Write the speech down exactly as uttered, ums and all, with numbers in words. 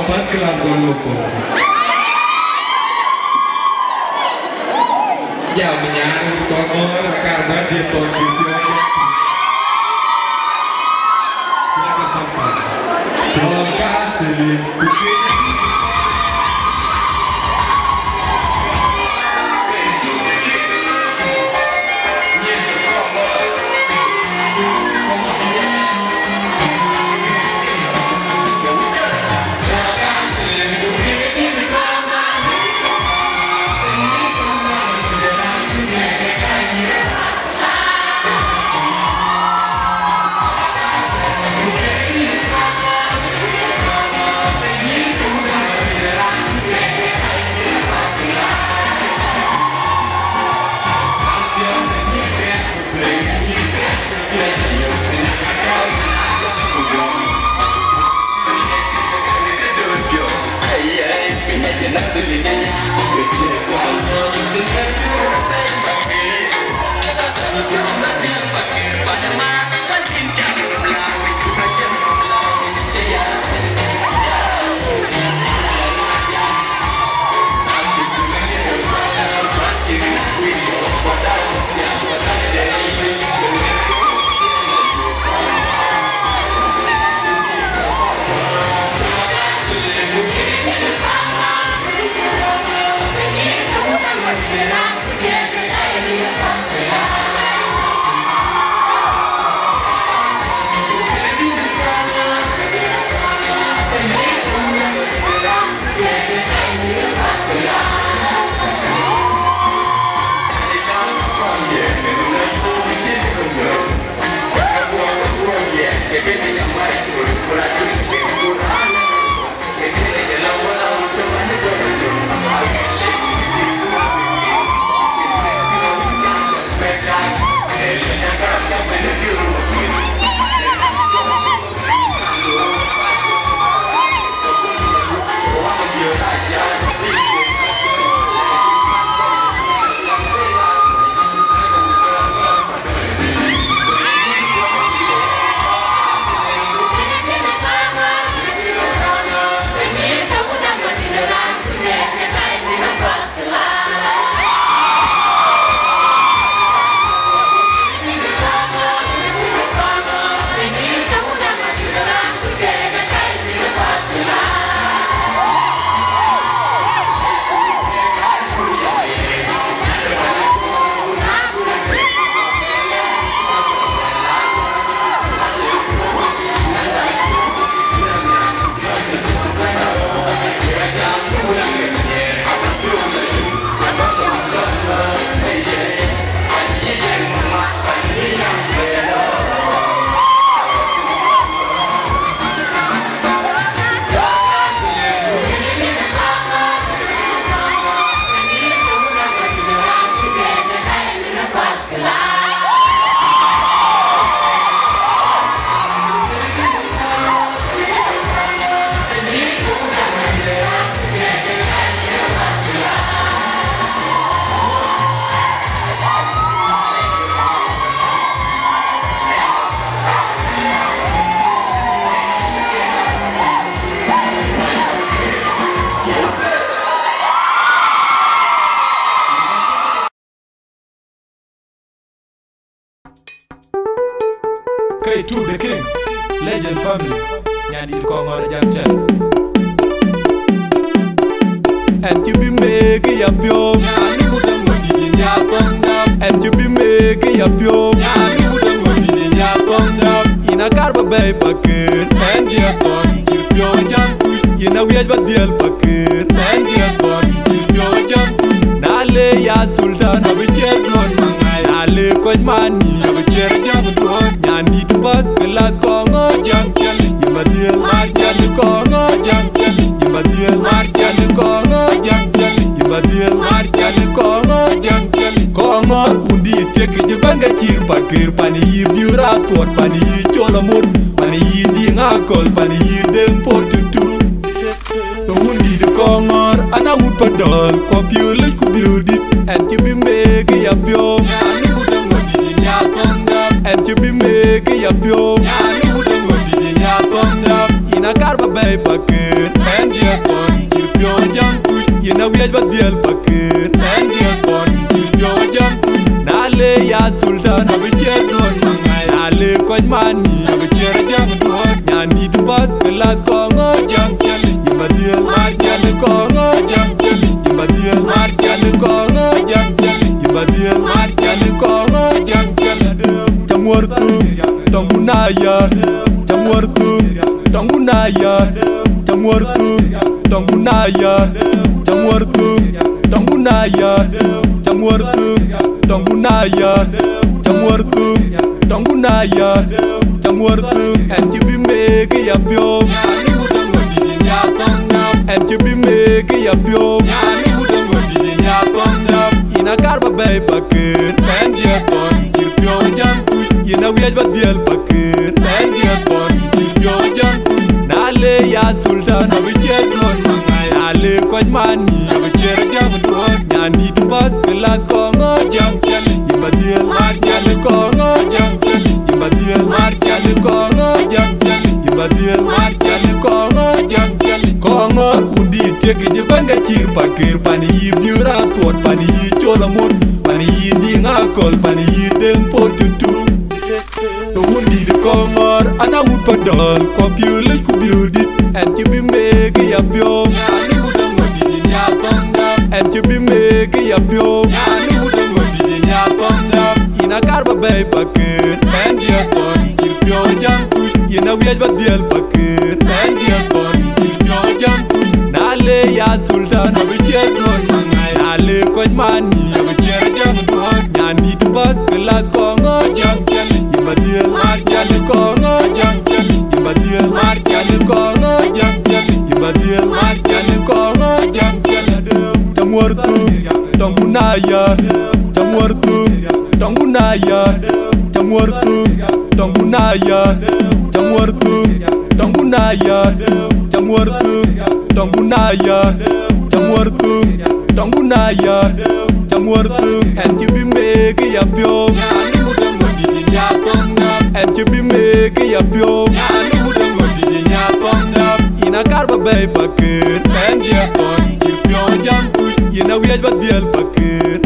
pas que la goloko. Ya menyatu kotor karena dia tonton dia. Terima kasih. K two the king, legend family, Nyandi Kongor Jamchan. And you be making your pure, and you be making your pure, in a carba bay packet, and you're gone, you're young, you know we had but deal packet, and you're gone, you're young. Nale ya sultan, I be careful, Nale quite money, I be careful, Nyandi to pass the last corner, young jelly, you my dear, my jelly corner, young jelly, you my dear, my jelly corner, young jelly, you my dear, my jelly corner, young jelly corner, undi take it, you banga cheer, pakir, pani, you bura, thought, pani, cholamut, pani, ding a call, pani, then port to two. Undi the corner, and I would padal, copy like beauty, and you be making a pure. And you be making your pure, in a carba bay packet, and wiej ba diel pakir en dia ton yo jam nale ya sultan abichedon nale koj mani abicher jam duot nyani tubat kelas kongo jam chali yimba diel mar jale kongo jam chali yimba diel mar jale kongo jam chali yimba diel mar jale kongo jam chali jamwortu tongunaya jamwortu tongunaya jamwortu tongunaya jamwortu tongunaya jamwortu tongunaya jamwortu tongunaya jamwortu en chibimege ya pyo yani udangodi ya tongam en chibimege ya pyo yani udangodi ya tongam ina karba bay pakir en dia ton yo jam ina wiej ba diel pakir en dia ton yo jam nale ya sultan abichedon nale koj mani abicher jam duot nyani tubat kelas kongo jam chali yimba diel mar jale kongo jam chali yimba diel mar jale kongo jam chali yimba diel mar jale kongo jam chali kongo undi tege jibanga chir pakir pani yibnyura tuot pani yi chola mut pani yi dinga kol pani yi deng potutu to undi de kongor ana ut padol ko piule ku biudi en chibimege ya pyo yani udangodi ya tongam en chibimege ya pyo yani udangodi ya tongam ina karba bay pakir en dia ton yo jam ina wiej ba diel pakir en dia ton yo jam nale ya sultan abichedon nale koj mani abicher jam duot nyani tubat kelas kongo jam chali yimba diel mar jale kongo jam chali yimba diel mar jale kongo jam chali yimba diel mar jale kongo jam chali jamwortu tongunaya jamwortu tongunaya jamwortu tongunaya jamwortu tongunaya jamwortu tongunaya jamwortu tongunaya jamwortu en chibimege ya pyo yani udangodi ya tongam en chibimege ya pyo yani udangodi ya tongam ina karba bay pakir en dia ton yo jam ina wiej ba diel pakir